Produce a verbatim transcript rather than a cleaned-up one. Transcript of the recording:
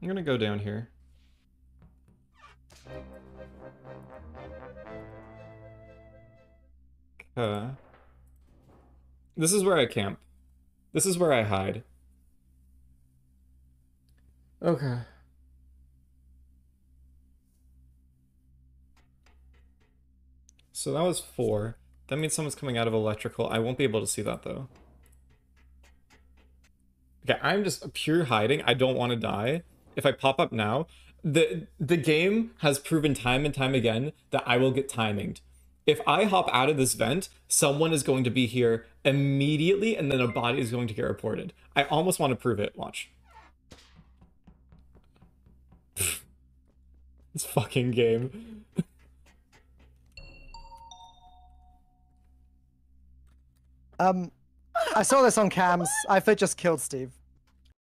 I'm gonna go down here. Okay. This is where I camp. This is where I hide. Okay. So that was four. That means someone's coming out of electrical. I won't be able to see that though. Okay, I'm just pure hiding. I don't want to die. If I pop up now, the the game has proven time and time again that I will get timinged. If I hop out of this vent, someone is going to be here immediately, and then a body is going to get reported. I almost want to prove it. Watch. This fucking game. Um, I saw this on cams. I just killed Steve.